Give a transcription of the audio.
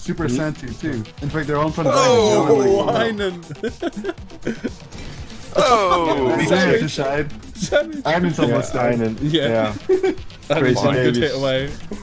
super Santi too. In fact, they're all in front of Oh, Einen. Oh, He's there to side. Einen's almost died. Yeah. That's Crazy fine. Davies. Good hit away.